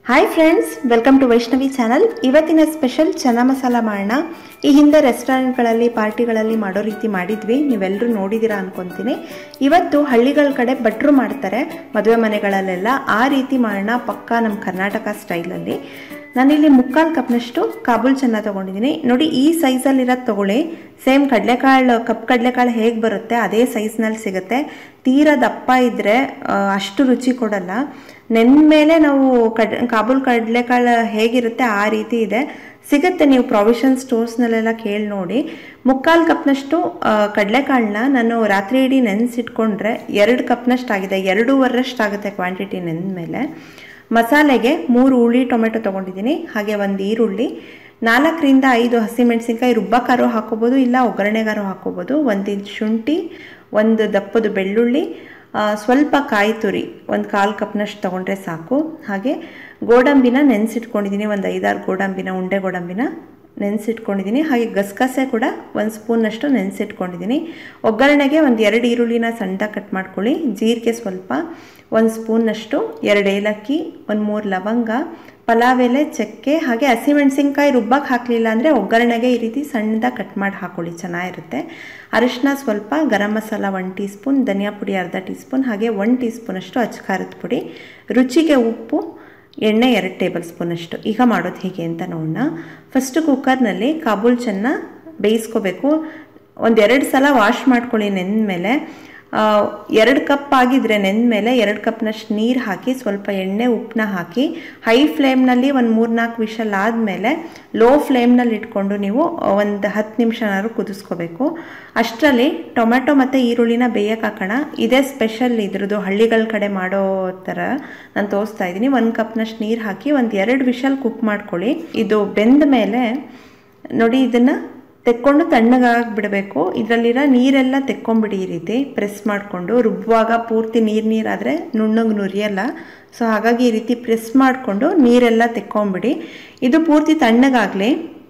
Hi friends, welcome to Vaishnavi channel. ಇವತ್ತಿನ special chana masala ಮಾಡೋಣ. ಈ ಹಿಂದೆ ರೆಸ್ಟೋರೆಂಟ್ಗಳಲ್ಲಿ ಪಾರ್ಟಿಗಳಲ್ಲಿ ಮಾಡೋ ರೀತಿ ಮಾಡಿದ್ವಿ, ನೀವೆಲ್ಲರೂ ನೋಡಿದ್ದೀರಾ ಅನ್ಕೊಂತೀನಿ. ಇವತ್ತು ಹಳ್ಳಿಗಳ ಕಡೆ ಭಟ್ರು ಮಾಡ್ತಾರೆ ಮದುವೆ ಮನೆಗಳಲ್ಲೆಲ್ಲ, ಆ ರೀತಿ ಮಾಡೋಣ ಪಕ್ಕಾ ನಮ್ಮ ಕರ್ನಾಟಕ ಸ್ಟೈಲಲ್ಲಿ. ನಾನಿಲ್ಲಿ 3/4 ಕಪ್ನಷ್ಟು ಕಾಬೂಲ್ ಚೆನ್ನ ತೊಗೊಂಡಿದ್ದೀನಿ. ನೋಡಿ, ಈ ಸೈಜಲ್ಲಿರೋದು ತೊಗೊಳ್ಳಿ. ಸೇಮ್ ಕಡಲೆಕಾಳು, ಕಪ್ ಕಡಲೆಕಾಳು ಹೇಗೆ ಬರುತ್ತೆ ಅದೇ ಸೈಜ್ನಲ್ಲಿ ಸಿಗುತ್ತೆ. ತೀರಾ ದಪ್ಪ ಇದ್ದರೆ ಅಷ್ಟು ರುಚಿ ಕೊಡಲ್ಲ. ನೆನ್ದ ಮೇಲೆ ನಾವು ಕಾಬೂಲ್ ಕಡಲೆಕಾಳು ಹೇಗಿರುತ್ತೆ ಆ ರೀತಿ ಇದೆ ಸಿಗುತ್ತೆ. ನೀವು ಪ್ರಾವಿಷನ್ ಸ್ಟೋರ್ಸ್ನಲ್ಲೆಲ್ಲ ಕೇಳಿ ನೋಡಿ. 3/4 ಕಪ್ನಷ್ಟು ಕಡಲೆಕಾಳನ್ನ ನಾನು ರಾತ್ರಿ ಇಡೀ ನೆನೆಸಿಟ್ಕೊಂಡ್ರೆ 2 ಕಪ್ನಷ್ಟಾಗಿದೆ, 2.5 ಆಗುತ್ತೆ ಕ್ವಾಂಟಿಟಿ ನೆಂದ ಮೇಲೆ. ಮಸಾಲೆಗೆ 3 ಹುಳಿ ಟೊಮೆಟೊ ತೊಗೊಂಡಿದ್ದೀನಿ, ಹಾಗೆ 1 ಈರುಳ್ಳಿ, 4ರಿಂದ 5 ಹಸಿಮೆಣಸಿನ್ಕಾಯಿ. ರುಬ್ಬಕ್ಕಾರು ಹಾಕೋಬೋದು, ಇಲ್ಲ ಒಗ್ಗರಣೆಗಾರು ಹಾಕೋಬೋದು. 1 ಇಂಚ್ ಶುಂಠಿ, 1 ದಪ್ಪದ ಬೆಳ್ಳುಳ್ಳಿ, ಸ್ವಲ್ಪ ಕಾಯಿ ತುರಿ, 1/4 ಕಪ್ನಷ್ಟು ತೊಗೊಂಡ್ರೆ ಸಾಕು. ಹಾಗೆ ಗೋಡಂಬಿನ ನೆನೆಸಿಟ್ಕೊಂಡಿದ್ದೀನಿ, 1 5-6 ಗೋಡಂಬಿನ, ಉಂಡೆ ಗೋಡಂಬಿನ ನೆನೆಸಿಟ್ಕೊಂಡಿದ್ದೀನಿ. ಹಾಗೆ ಗಸಗಸೆ ಕೂಡ 1 ಸ್ಪೂನ್ನಷ್ಟು ನೆನೆಸಿಟ್ಕೊಂಡಿದ್ದೀನಿ. ಒಗ್ಗರಣೆಗೆ 1-2 ಈರುಳ್ಳಿನ ಸಣ್ಣದಾಗಿ ಕಟ್ ಮಾಡ್ಕೊಳ್ಳಿ. ಜೀರಿಗೆ ಸ್ವಲ್ಪ 1 ಸ್ಪೂನ್ನಷ್ಟು, 2 ಏಲಕ್ಕಿ, 1-3 ಲವಂಗ, ಪಲಾವ್ ಎಲೆ, ಚಕ್ಕೆ, ಹಾಗೆ ಹಸಿಮೆಣಸಿನ್ಕಾಯಿ ರುಬ್ಬಕ್ಕೆ ಹಾಕಲಿಲ್ಲ ಅಂದರೆ ಒಗ್ಗರಣೆಗೆ ಈ ರೀತಿ ಸಣ್ಣದಾಗಿ ಕಟ್ ಮಾಡಿ ಹಾಕ್ಕೊಳ್ಳಿ, ಚೆನ್ನಾಗಿರುತ್ತೆ. ಅರಿಶಿನ ಸ್ವಲ್ಪ, ಗರಂ ಮಸಾಲ 1 ಟೀ ಸ್ಪೂನ್, ಧನಿಯಾ ಪುಡಿ ಅರ್ಧ ಟೀ ಸ್ಪೂನ್, ಹಾಗೆ 1 ಟೀ ಸ್ಪೂನಷ್ಟು ಅಚ್ಚ ಖಾರದ ಪುಡಿ, ರುಚಿಗೆ ಉಪ್ಪು, ಎಣ್ಣೆ 2 ಟೇಬಲ್ ಸ್ಪೂನಷ್ಟು. ಈಗ ಮಾಡೋದು ಹೇಗೆ ಅಂತ ನೋಡೋಣ. ಫಸ್ಟು ಕುಕ್ಕರ್ನಲ್ಲಿ ಕಾಬೂಲ್ ಚೆನ್ನ ಬೇಯಿಸ್ಕೋಬೇಕು. 1-2 ಸಲ ವಾಶ್ ಮಾಡ್ಕೊಳ್ಳಿ ನೆಂದ ಮೇಲೆ. 2 ಕಪ್ ಆಗಿದ್ರೆ ನೆಂದ ಮೇಲೆ 2 ಕಪ್ನಷ್ಟು ನೀರು ಹಾಕಿ, ಸ್ವಲ್ಪ ಎಣ್ಣೆ ಉಪ್ಪನ್ನ ಹಾಕಿ, ಹೈ ಫ್ಲೇಮ್ನಲ್ಲಿ 3-4 ವಿಷಲ್ ಆದಮೇಲೆ ಲೋ ಫ್ಲೇಮ್ನಲ್ಲಿ ಇಟ್ಕೊಂಡು ನೀವು 10 ನಿಮಿಷನಾದ್ರು ಕುದಿಸ್ಕೋಬೇಕು. ಅಷ್ಟರಲ್ಲಿ ಟೊಮೆಟೊ ಮತ್ತು ಈರುಳ್ಳಿನ ಬೇಯಕ್ಕೆ ಹಾಕೋಣ. ಇದೇ ಸ್ಪೆಷಲ್ ಇದ್ರದ್ದು, ಹಳ್ಳಿಗಳ ಕಡೆ ಮಾಡೋ ಥರ ನಾನು ತೋರಿಸ್ತಾ ಇದ್ದೀನಿ. 1 ಕಪ್ನಷ್ಟು ನೀರು ಹಾಕಿ 1-2 ವಿಷಲ್ ಕುಕ್ ಮಾಡ್ಕೊಳ್ಳಿ. ಇದು ಬೆಂದ ಮೇಲೆ ನೋಡಿ, ಇದನ್ನು ತೆಕ್ಕೊಂಡು ತಣ್ಣಗಾಗಿ ಬಿಡಬೇಕು. ಇದರಲ್ಲಿರೋ ನೀರೆಲ್ಲ ತೆಕ್ಕೊಂಬಿಡಿ, ಈ ರೀತಿ ಪ್ರೆಸ್ ಮಾಡಿಕೊಂಡು. ರುಬ್ಬುವಾಗ ಪೂರ್ತಿ ನೀರಾದರೆ ನುಣ್ಣಗೆ ನುರಿಯಲ್ಲ. ಸೊ ಹಾಗಾಗಿ ಈ ರೀತಿ ಪ್ರೆಸ್ ಮಾಡಿಕೊಂಡು ನೀರೆಲ್ಲ ತೆಕ್ಕೊಂಬಿಡಿ. ಇದು ಪೂರ್ತಿ ತಣ್ಣಗಾಗಲಿ.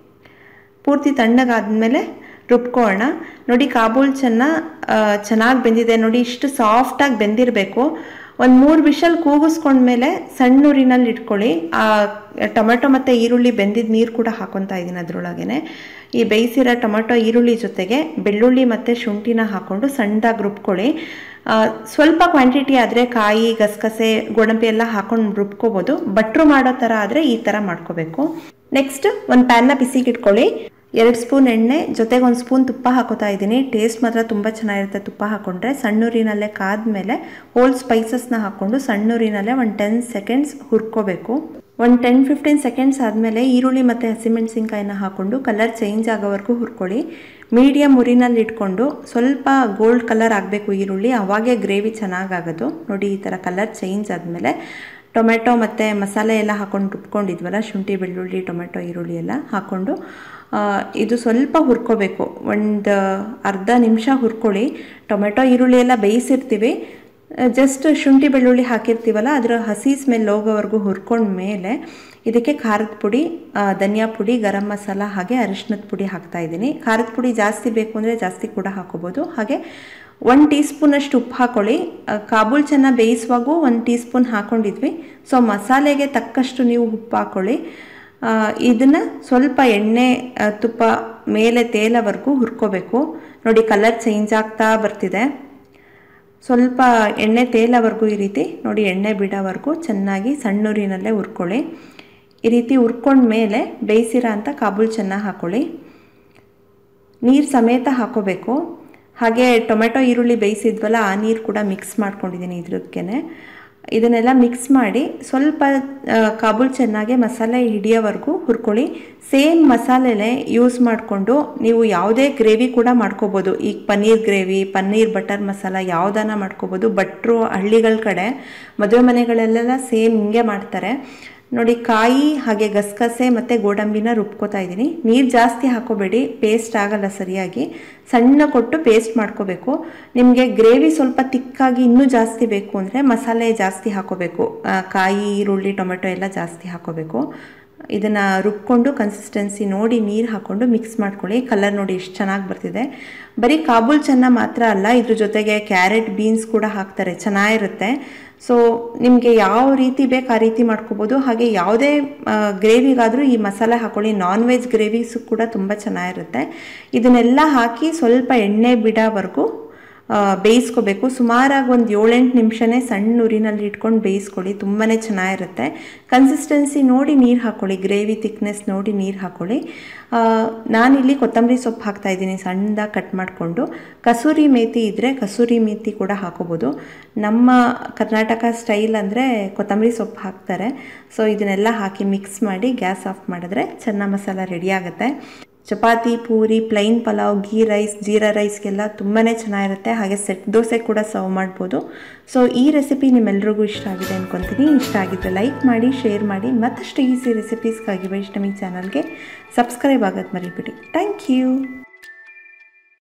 ಪೂರ್ತಿ ತಣ್ಣಗಾದ್ಮೇಲೆ ರುಬ್ಕೊಳ್ಳೋಣ. ನೋಡಿ, ಕಾಬೂಲ್ ಚೆನ್ನಾಗಿ ಬೆಂದಿದೆ. ನೋಡಿ, ಇಷ್ಟು ಸಾಫ್ಟಾಗಿ ಬೆಂದಿರಬೇಕು. 1-3 ವಿಷಲ್ ಕೂಗಿಸ್ಕೊಂಡ್ಮೇಲೆ ಸಣ್ಣ ಊರಿನಲ್ಲಿ ಇಟ್ಕೊಳ್ಳಿ. ಟೊಮೆಟೊ ಮತ್ತು ಈರುಳ್ಳಿ ಬೆಂದಿದ್ದ ನೀರು ಕೂಡ ಹಾಕೊತಾ ಇದ್ದೀನಿ ಅದರೊಳಗೇ. ಈ ಬೇಯಿಸಿರೋ ಟೊಮೆಟೊ ಈರುಳ್ಳಿ ಜೊತೆಗೆ ಬೆಳ್ಳುಳ್ಳಿ ಮತ್ತು ಶುಂಠಿನ ಹಾಕ್ಕೊಂಡು ಸಣ್ಣದಾಗಿ ರುಬ್ಕೊಳ್ಳಿ. ಸ್ವಲ್ಪ ಕ್ವಾಂಟಿಟಿ ಆದರೆ ಕಾಯಿ, ಗಸಗಸೆ, ಗೋಡಂಬಿ ಎಲ್ಲ ಹಾಕೊಂಡು ರುಬ್ಕೋಬೋದು. ಭಟ್ರು ಮಾಡೋ ಥರ ಆದರೆ ಈ ಥರ ಮಾಡ್ಕೋಬೇಕು. ನೆಕ್ಸ್ಟ್ ಒಂದು ಪ್ಯಾನ್ನ ಬಿಸಿಗೆ ಇಟ್ಕೊಳ್ಳಿ. 2 ಸ್ಪೂನ್ ಎಣ್ಣೆ ಜೊತೆಗೆ 1 ಸ್ಪೂನ್ ತುಪ್ಪ ಹಾಕೋತಾ ಇದ್ದೀನಿ. ಟೇಸ್ಟ್ ಮಾತ್ರ ತುಂಬ ಚೆನ್ನಾಗಿರುತ್ತೆ ತುಪ್ಪ ಹಾಕ್ಕೊಂಡ್ರೆ. ಸಣ್ಣೂರಿನಲ್ಲೇ ಕಾದ್ಮೇಲೆ ಹೋಲ್ ಸ್ಪೈಸಸ್ನ ಹಾಕ್ಕೊಂಡು ಸಣ್ಣೂರಿನಲ್ಲೇ 10 ಸೆಕೆಂಡ್ಸ್ ಹುರ್ಕೋಬೇಕು. 10-15 ಸೆಕೆಂಡ್ಸ್ ಆದಮೇಲೆ ಈರುಳ್ಳಿ ಮತ್ತು ಹಸಿಮೆಣಸಿನ್ಕಾಯಿನ ಹಾಕ್ಕೊಂಡು ಕಲರ್ ಚೇಂಜ್ ಆಗೋವರೆಗೂ ಹುರ್ಕೊಳ್ಳಿ. ಮೀಡಿಯಮ್ ಉರಿನಲ್ಲಿ ಇಟ್ಕೊಂಡು ಸ್ವಲ್ಪ ಗೋಲ್ಡ್ ಕಲರ್ ಆಗಬೇಕು ಈರುಳ್ಳಿ, ಅವಾಗೇ ಗ್ರೇವಿ ಚೆನ್ನಾಗಾಗೋದು. ನೋಡಿ, ಈ ಥರ ಕಲರ್ ಚೇಂಜ್ ಆದಮೇಲೆ ಟೊಮೆಟೊ ಮತ್ತು ಮಸಾಲೆ ಎಲ್ಲ ಹಾಕ್ಕೊಂಡು ರುಬ್ಕೊಂಡಿದ್ವಲ್ಲ, ಶುಂಠಿ, ಬೆಳ್ಳುಳ್ಳಿ, ಟೊಮೆಟೊ, ಈರುಳ್ಳಿ ಎಲ್ಲ ಹಾಕ್ಕೊಂಡು ಇದು ಸ್ವಲ್ಪ ಹುರ್ಕೋಬೇಕು. 1-ಅರ್ಧ ನಿಮಿಷ ಹುರ್ಕೊಳ್ಳಿ. ಟೊಮೆಟೊ ಈರುಳ್ಳಿ ಎಲ್ಲ ಬೇಯಿಸಿರ್ತೀವಿ, ಜಸ್ಟ್ ಶುಂಠಿ ಬೆಳ್ಳುಳ್ಳಿ ಹಾಕಿರ್ತೀವಲ್ಲ, ಅದರ ಹಸಿ ಸ್ಮೆಲ್ ಹೋಗೋವರೆಗೂ ಹುರ್ಕೊಂಡ್ಮೇಲೆ ಇದಕ್ಕೆ ಖಾರದ ಪುಡಿ, ಧನಿಯಾ ಪುಡಿ, ಗರಂ ಮಸಾಲ, ಹಾಗೆ ಅರಿಶಿನದ ಪುಡಿ ಹಾಕ್ತಾಯಿದ್ದೀನಿ. ಖಾರದ ಪುಡಿ ಜಾಸ್ತಿ ಬೇಕು ಅಂದರೆ ಜಾಸ್ತಿ ಕೂಡ ಹಾಕೋಬೋದು. ಹಾಗೆ 1 ಟೀ ಸ್ಪೂನಷ್ಟು ಉಪ್ಪು ಹಾಕ್ಕೊಳ್ಳಿ. ಕಾಬೂಲ್ ಚೆನ್ನ ಬೇಯಿಸುವಾಗೂ 1 ಟೀ ಸ್ಪೂನ್ ಹಾಕ್ಕೊಂಡಿದ್ವಿ. ಸೊ ಮಸಾಲೆಗೆ ತಕ್ಕಷ್ಟು ನೀವು ಉಪ್ಪು ಹಾಕ್ಕೊಳ್ಳಿ. ಇದನ್ನು ಸ್ವಲ್ಪ ಎಣ್ಣೆ, ತುಪ್ಪ ಮೇಲೆ ತೇಲವರೆಗೂ ಹುರ್ಕೋಬೇಕು. ನೋಡಿ, ಕಲರ್ ಚೇಂಜ್ ಆಗ್ತಾ ಬರ್ತಿದೆ. ಸ್ವಲ್ಪ ಎಣ್ಣೆ ತೇಲವರೆಗೂ ಈ ರೀತಿ ನೋಡಿ, ಎಣ್ಣೆ ಬಿಡೋವರೆಗೂ ಚೆನ್ನಾಗಿ ಸಣ್ಣೂರಿನಲ್ಲೇ ಹುರ್ಕೊಳ್ಳಿ. ಈ ರೀತಿ ಹುರ್ಕೊಂಡ್ಮೇಲೆ ಬೇಯಿಸಿರೋ ಅಂಥ ಕಾಬೂಲ್ ಚೆನ್ನ ಹಾಕ್ಕೊಳ್ಳಿ. ನೀರು ಸಮೇತ ಹಾಕೋಬೇಕು. ಹಾಗೆ ಟೊಮೆಟೊ ಈರುಳ್ಳಿ ಬೇಯಿಸಿದ್ವಲ್ಲ, ಆ ನೀರು ಕೂಡ ಮಿಕ್ಸ್ ಮಾಡ್ಕೊಂಡಿದ್ದೀನಿ ಇದ್ರಕ್ಕೆ. ಇದನ್ನೆಲ್ಲ ಮಿಕ್ಸ್ ಮಾಡಿ ಸ್ವಲ್ಪ ಕಾಬೂಲ್ ಚೆನ್ನಾಗಿ ಮಸಾಲೆ ಹಿಡಿಯೋವರೆಗೂ ಹುರ್ಕೊಳ್ಳಿ. ಸೇಮ್ ಮಸಾಲೆನೇ ಯೂಸ್ ಮಾಡಿಕೊಂಡು ನೀವು ಯಾವುದೇ ಗ್ರೇವಿ ಕೂಡ ಮಾಡ್ಕೋಬೋದು. ಈಗ ಪನ್ನೀರ್ ಗ್ರೇವಿ, ಪನ್ನೀರ್ ಬಟರ್ ಮಸಾಲ ಯಾವುದನ್ನ ಮಾಡ್ಕೋಬೋದು. ಭಟ್ರು ಹಳ್ಳಿಗಳ ಕಡೆ ಮದುವೆ ಮನೆಗಳಲ್ಲೆಲ್ಲ ಸೇಮ್ ಹಿಂಗೆ ಮಾಡ್ತಾರೆ. ನೋಡಿ, ಕಾಯಿ ಹಾಗೆ ಗಸಗಸೆ ಮತ್ತು ಗೋಡಂಬಿನ ರುಬ್ಕೋತಾ ಇದ್ದೀನಿ. ನೀರು ಜಾಸ್ತಿ ಹಾಕೋಬೇಡಿ, ಪೇಸ್ಟ್ ಆಗಲ್ಲ ಸರಿಯಾಗಿ. ಸಣ್ಣ ಕೊಟ್ಟು ಪೇಸ್ಟ್ ಮಾಡ್ಕೋಬೇಕು. ನಿಮಗೆ ಗ್ರೇವಿ ಸ್ವಲ್ಪ ತಿಕ್ಕಾಗಿ ಇನ್ನೂ ಜಾಸ್ತಿ ಬೇಕು ಅಂದರೆ ಮಸಾಲೆ ಜಾಸ್ತಿ ಹಾಕೋಬೇಕು. ಕಾಯಿ, ಈರುಳ್ಳಿ, ಟೊಮೆಟೊ ಎಲ್ಲ ಜಾಸ್ತಿ ಹಾಕೋಬೇಕು. ಇದನ್ನು ರುಬ್ಕೊಂಡು ಕನ್ಸಿಸ್ಟೆನ್ಸಿ ನೋಡಿ ನೀರು ಹಾಕ್ಕೊಂಡು ಮಿಕ್ಸ್ ಮಾಡ್ಕೊಳ್ಳಿ. ಕಲರ್ ನೋಡಿ ಎಷ್ಟು ಚೆನ್ನಾಗಿ ಬರ್ತಿದೆ. ಬರೀ ಕಾಬೂಲ್ ಚೆನ್ನ ಮಾತ್ರ ಅಲ್ಲ, ಇದ್ರ ಜೊತೆಗೆ ಕ್ಯಾರೆಟ್, ಬೀನ್ಸ್ ಕೂಡ ಹಾಕ್ತಾರೆ, ಚೆನ್ನಾಗಿರುತ್ತೆ. ಸೊ ನಿಮಗೆ ಯಾವ ರೀತಿ ಬೇಕು ಆ ರೀತಿ ಮಾಡ್ಕೋಬೋದು. ಹಾಗೆ ಯಾವುದೇ ಗ್ರೇವಿಗಾದರೂ ಈ ಮಸಾಲೆ ಹಾಕೊಳ್ಳಿ. ನಾನ್ ವೆಜ್ ಗ್ರೇವೀಸು ಕೂಡ ತುಂಬ ಚೆನ್ನಾಗಿರುತ್ತೆ. ಇದನ್ನೆಲ್ಲ ಹಾಕಿ ಸ್ವಲ್ಪ ಎಣ್ಣೆ ಬಿಡೋವರೆಗೂ ಬೇಯಿಸ್ಕೋಬೇಕು. ಸುಮಾರಾಗಿ ಒಂದು 7-8 ನಿಮಿಷನೇ ಸಣ್ಣ ಉರಿನಲ್ಲಿ ಇಟ್ಕೊಂಡು ಬೇಯಿಸ್ಕೊಳ್ಳಿ, ತುಂಬಾ ಚೆನ್ನಾಗಿರುತ್ತೆ. ಕನ್ಸಿಸ್ಟೆನ್ಸಿ ನೋಡಿ ನೀರು ಹಾಕ್ಕೊಳ್ಳಿ, ಗ್ರೇವಿ ಥಿಕ್ನೆಸ್ ನೋಡಿ ನೀರು ಹಾಕ್ಕೊಳ್ಳಿ. ನಾನಿಲ್ಲಿ ಕೊತ್ತಂಬರಿ ಸೊಪ್ಪು ಹಾಕ್ತಾಯಿದ್ದೀನಿ ಸಣ್ಣದಾಗಿ ಕಟ್ ಮಾಡಿಕೊಂಡು. ಕಸೂರಿ ಮೇಥಿ ಇದ್ದರೆ ಕಸೂರಿ ಮೇಥಿ ಕೂಡ ಹಾಕೋಬೋದು. ನಮ್ಮ ಕರ್ನಾಟಕ ಸ್ಟೈಲ್ ಅಂದರೆ ಕೊತ್ತಂಬರಿ ಸೊಪ್ಪು ಹಾಕ್ತಾರೆ. ಸೊ ಇದನ್ನೆಲ್ಲ ಹಾಕಿ ಮಿಕ್ಸ್ ಮಾಡಿ ಗ್ಯಾಸ್ ಆಫ್ ಮಾಡಿದ್ರೆ ಚೆನ್ನ ಮಸಾಲ ರೆಡಿ ಆಗುತ್ತೆ. ಚಪಾತಿ, ಪೂರಿ, ಪ್ಲೈನ್ ಪಲಾವ್, ಗೀ ರೈಸ್, ಜೀರಾ ರೈಸ್ಗೆಲ್ಲ ತುಂಬಾ ಚೆನ್ನಾಗಿರುತ್ತೆ. ಹಾಗೆ ಸೆಟ್ ದೋಸೆ ಕೂಡ ಸರ್ವ್ ಮಾಡ್ಬೋದು. ಸೊ ಈ ರೆಸಿಪಿ ನಿಮ್ಮೆಲ್ರಿಗೂ ಇಷ್ಟ ಆಗಿದೆ ಅಂದ್ಕೊತೀನಿ. ಇಷ್ಟ ಆಗಿದ್ದರೆ ಲೈಕ್ ಮಾಡಿ, ಶೇರ್ ಮಾಡಿ. ಮತ್ತಷ್ಟು ಈಸಿ ರೆಸಿಪೀಸ್ಗಾಗಿ ವೈಷ್ಣವಿ ಚಾನಲ್ಗೆ ಸಬ್ಸ್ಕ್ರೈಬ್ ಆಗೋದು ಮರಿಬೇಡಿ. Thank you.